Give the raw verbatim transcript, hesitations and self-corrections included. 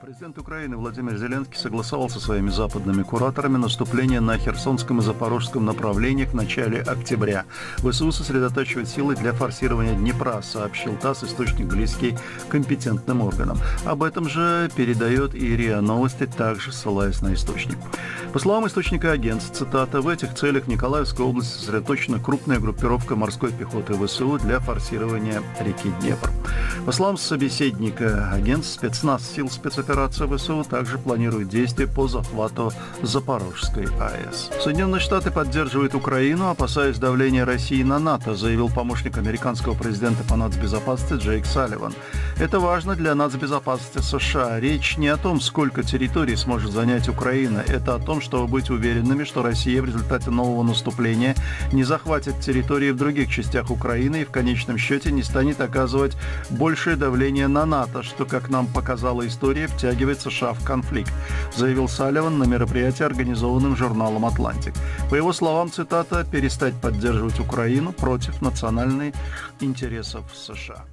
Президент Украины Владимир Зеленский согласовал со своими западными кураторами наступление на Херсонском и Запорожском направлениях в начале октября. ВСУ сосредотачивает силы для форсирования Днепра, сообщил ТАСС, источник близкий к компетентным органам. Об этом же передает и РИА Новости, также ссылаясь на источник. По словам источника агентства, цитата, в этих целях в Николаевской области сосредоточена крупная группировка морской пехоты ВСУ для форсирования реки Днепр. По словам собеседника агентства, спецназ сил спецоперации ВСУ также планирует действия по захвату Запорожской АЭС. Соединенные Штаты поддерживают Украину, опасаясь давления России на НАТО, заявил помощник американского президента по нацбезопасности Джейк Салливан. Это важно для нацбезопасности США. Речь не о том, сколько территорий сможет занять Украина. Это о том, чтобы быть уверенными, что Россия в результате нового наступления не захватит территории в других частях Украины и в конечном счете не станет оказывать большее давление на НАТО, что, как нам показала история, втягивает США в конфликт, заявил Салливан на мероприятии, организованном журналом «Атлантик». По его словам, цитата, «перестать поддерживать Украину против национальных интересов США».